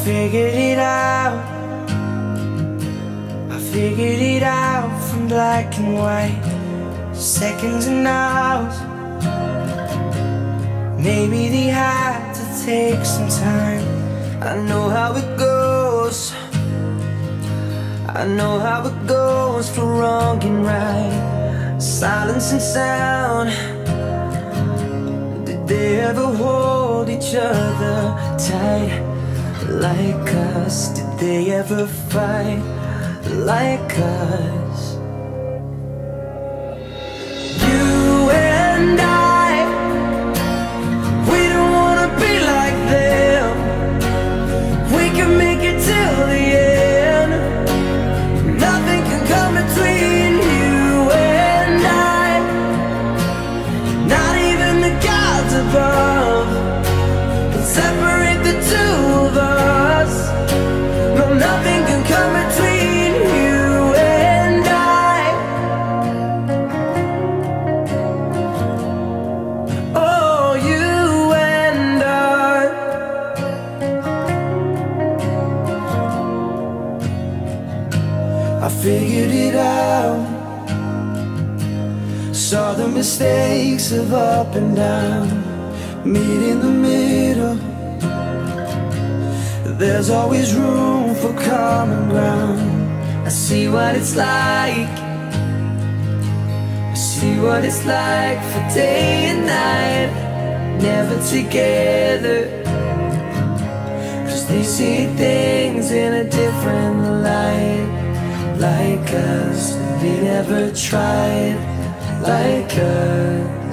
figured it out. I figured it out from black and white, seconds and hours. Maybe they had to take some time. I know how it goes. I know how it goes for wrong and right, silence and sound. Did they ever hold each other tight like us? Did they ever fight like us? You and I, we don't wanna be like them. We can make it till the end. Nothing can come between you and I, not even the gods above can separate the two of us. No, nothing can come between you and I. Oh, you and I figured it out. Saw the mistakes of up and down, meet in the middle. There's always room for common ground. I see what it's like. I see what it's like for day and night, never together. 'Cause they see things in a different light, like us. They never tried like us.